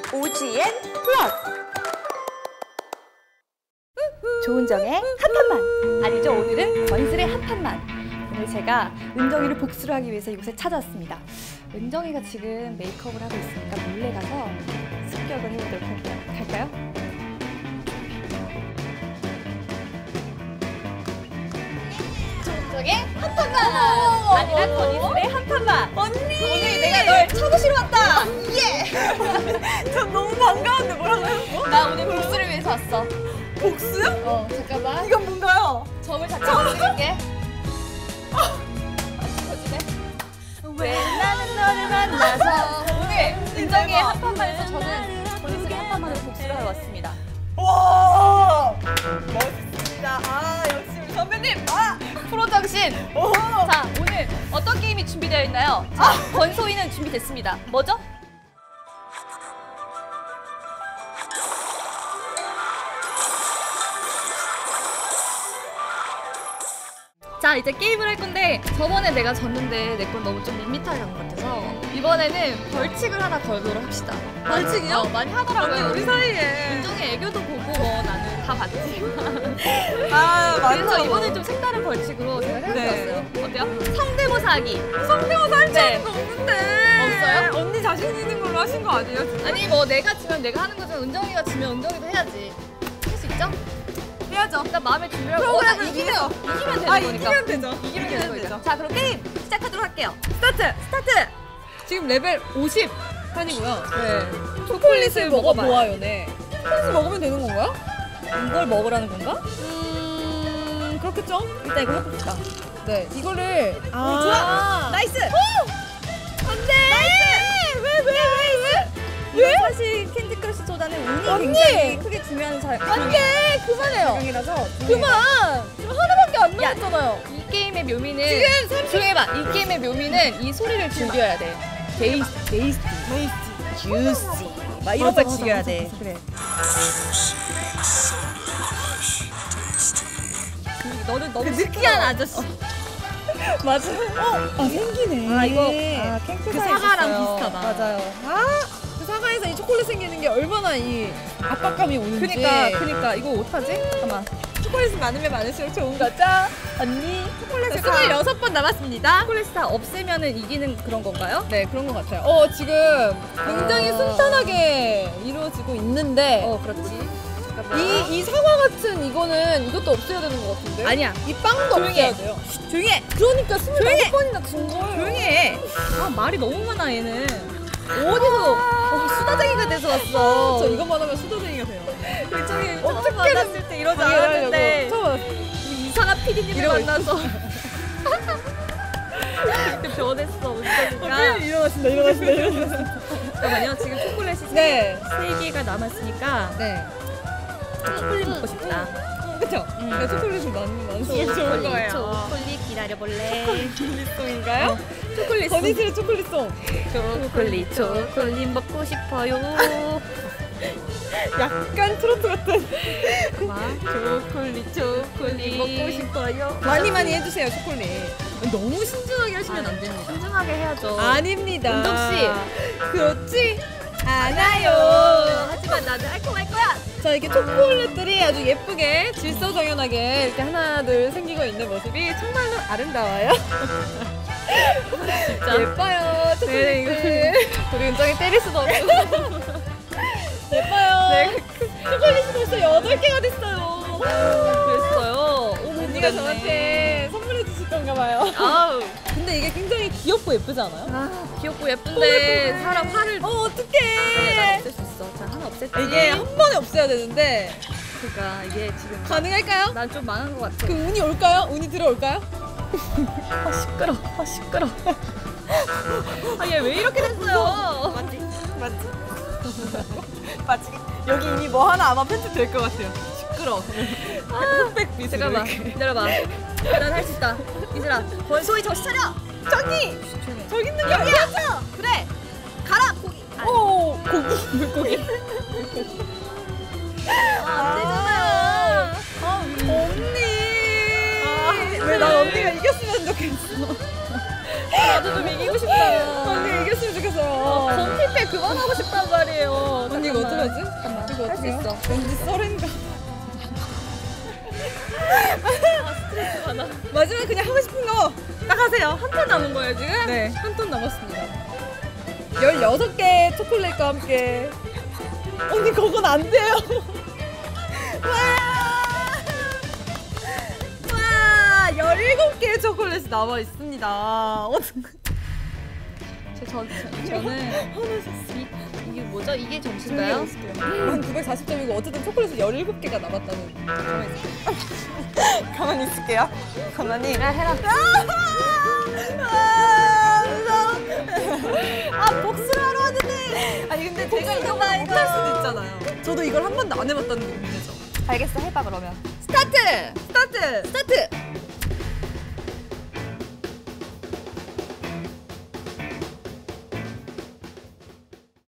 OGN 플러스 조은정의 핫한만 아니죠. 오늘은 건슬의 핫한만. 오늘 제가 은정이를 복수를 하기 위해서 이곳에 찾아왔습니다. 은정이가 지금 메이크업을 하고 있으니까 몰래 가서 습격을 해보도록 할게요. 갈까요? 조은정의 핫한만 아니라 건슬의 핫한만. 언니! 오늘 내가 널 찾으시러 왔다. 예! 전 너무 반가운데 뭐라고요? 나 오늘 복수를 위해서 왔어. 복수요? 잠깐만. 이건 뭔가요? 점을 잠깐 찍을게. 거지네. 왜 나는 너를 만나서 오늘 은정이의 핫한만에서 저는 건슬의 핫한만으로 복수를 하러 왔습니다. 와! 멋있습니다. 아, 역시 우리 선배님! 아! 프로 정신! 오! 자, 오늘 어떤 게임이 준비되어 있나요? 자, 권소희는 준비됐습니다. 뭐죠? 자, 이제 게임을 할 건데 저번에 내가 졌는데 내 건 너무 좀 밋밋하게 간 것 같아서 이번에는 벌칙을 하나 걸도록 합시다. 벌칙이요? 많이 하더라고요. 언니, 우리 사이에. 은정의 애교도 보고 뭐 나는 다 봤지만 아, 맞죠. 그래서 이번엔 좀 색다른 벌칙으로 제가 생각해봤어요. 네. 어때요? 성대모사 하기. 성대모사 할 네. 줄도 없는데. 없어요? 언니 자신 있는 걸로 하신 거 아니에요? 진짜? 아니 뭐 내가 지면 내가 하는 거지만 은정이가 지면 은정이도 해야지. 할 수 있죠? 해야죠. 일단 마음의 준비를 하고 프로그램을 이기면 위해서. 되는 거니까. 이기면 되죠. 이기면 되는 거니까. 자, 그럼 게임 시작하도록 할게요. 스타트! 스타트! 지금 레벨 50 판이고요. 네. 초콜릿을 먹어봐요. 먹어보아요, 네. 초콜릿을 먹으면 되는 건가요? 이걸 먹으라는 건가? 그렇겠죠? 일단 이거 해봅시다. 네, 이거를. 좋아! 나이스! 안 돼! 왜? 사실 캔디 크러쉬보다는 운이 언니! 굉장히 크게 중요한 안 돼! 그만해요! 상황이라서 그만! 지금 하나밖에 안 야, 남았잖아요. 이 게임의 묘미는 지금 30... 조용히 해봐. 이 게임의 묘미는 이 소리를 즐겨야 돼. 베이스티, 주시 막 이런 걸 즐겨야 돼. 그래. 너는 너무 느끼한 아저씨. 맞아. 생기네. 아 이거 그 그 사과랑 있었어요. 비슷하다. 맞아요. 그 사과에서 이 초콜릿 생기는 게 얼마나 이 압박감이 오는지. 그니까 이거 어떡하지? 잠깐만. 초콜릿이 많으면 많을수록 좋은 거죠? 언니 초콜릿을 26번 남았습니다. 초콜릿 다 없애면은 이기는 그런 건가요? 네, 그런 것 같아요. 지금 굉장히 순탄하게 이루어지고 있는데 그렇지. 이 사과 같은 이것도 없애야 되는 것 같은데? 아니야. 이 빵도 조용히 해. 없애야 돼요. 조용히 해. 그러니까 25번이나 준 거예요. 조용히 해. 아 말이 너무 많아 얘는. 어디서 수다쟁이가 돼서 왔어. 저 이것만 하면 수다쟁이가 돼요. 일종의 처음 어떻게든 만났을 때 이러지 않았는데 처음 우리 이상한 PD님을 만나서 이렇게 변했어 은정이가. 일어나신다. 잠깐만요. 지금 초콜릿이 네. 3개가 남았으니까 네. 초콜릿 먹고 싶다. 그쵸? 초콜릿이 많으면 좋은 거예요. 초콜릿 기다려볼래. 초콜릿송인가요? 초콜릿 건이슬의 초콜릿송. 초콜릿 먹고 싶어요. 약간 트로트 같은. 초콜릿 먹고 싶어요. 많이 해주세요, 초콜릿. 너무 신중하게 하시면 안 됩니다. 신중하게 해야죠. 아닙니다. 은정씨. 그렇지 않아요. 하지만 나는 알콩할 거야. 자, 이렇게 초콜릿들이 아주 예쁘게 질서정연하게 이렇게 하나둘 생기고 있는 모습이 정말로 아름다워요. 진짜 예뻐요, 초콜릿들. 우리 은정이 때릴 수도 없고. 예뻐요. 네. 초콜릿이 벌써 8개가 됐어요. 그랬어요. 언니가 저한테 선물해 주실 건가 봐요. 아우. 근데 이게 굉장히 귀엽고 예쁘지 않아요? 귀엽고 예쁜데 사람 화를. 난 어떡해. 없앨 수 있어. 자, 하나 없앴지. 이게 한 번에 없애야 되는데 그러니까 이게 지금 가능할까요? 난 좀 많은 것 같아. 그 운이 올까요? 운이 들어올까요? 시끄러. 얘 왜 이렇게 됐어요? 맞지? 여기 이미 뭐 하나 아마 편집 될 것 같아요. 시끄러. 흑백 미스. 잠깐만 기다려봐. 난 할 수 있다. 이슬아, 권소희 정신 차려. 저기 있는 거 여기야. 그래. 가라 고기. 고기 물고기. 안 되잖아요. 언니. 왜 난 언니가 이겼으면 좋겠어. 나도 좀 이기고 싶다. 언니 이겼으면 좋겠어요. 건필패 그만하고 싶단 말이에요. 언니 있어. 왠지 썰인가. 스트레스 받아. 마지막 그냥 하고 싶은 거 딱 하세요. 한 판 남은 거예요 지금? 네, 한 톤 남았습니다. 16개 초콜릿과 함께. 언니 그건 안 돼요. 와, 17개의 초콜릿이 남아 있습니다. 저는 이게 뭐죠? 이게 점수인가요? 한 940점이고 어쨌든 초콜릿이 17개가 남았다는. 가만히 있을게요. 가만히. 야 해라. 아, 복수를 하러 왔는데. 아니 근데 제가 이거 못할 수도 있잖아요. 저도 이걸 한 번도 안 해봤다는 게 문제죠. 알겠어, 해봐 그러면. 스타트! 스타트! 스타트!